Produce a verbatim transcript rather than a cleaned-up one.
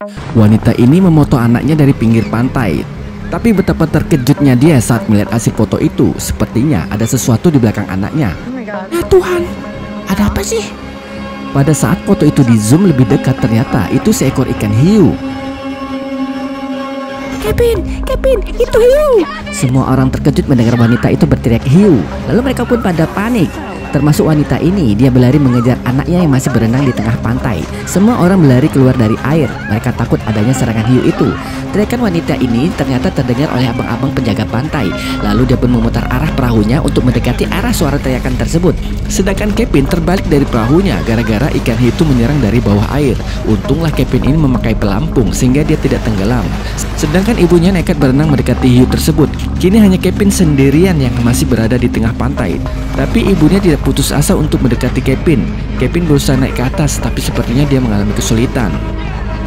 Wanita ini memoto anaknya dari pinggir pantai. Tapi betapa terkejutnya dia saat melihat hasil foto itu. Sepertinya ada sesuatu di belakang anaknya. Ya Tuhan, ada apa sih? Pada saat foto itu di zoom lebih dekat, ternyata itu seekor ikan hiu. Kevin, Kevin, itu hiu. Semua orang terkejut mendengar wanita itu berteriak hiu. Lalu mereka pun pada panik. Termasuk wanita ini, dia berlari mengejar anaknya yang masih berenang di tengah pantai. Semua orang berlari keluar dari air. Mereka takut adanya serangan hiu itu. Teriakan wanita ini ternyata terdengar oleh abang-abang penjaga pantai. Lalu dia pun memutar arah perahunya untuk mendekati arah suara teriakan tersebut. Sedangkan Kevin terbalik dari perahunya gara-gara ikan hiu itu menyerang dari bawah air. Untunglah Kevin ini memakai pelampung sehingga dia tidak tenggelam. Sedangkan ibunya nekat berenang mendekati hiu tersebut. Kini hanya Kevin sendirian yang masih berada di tengah pantai. Tapi ibunya tidak putus asa untuk mendekati Kevin. Kevin berusaha naik ke atas, tapi sepertinya dia mengalami kesulitan.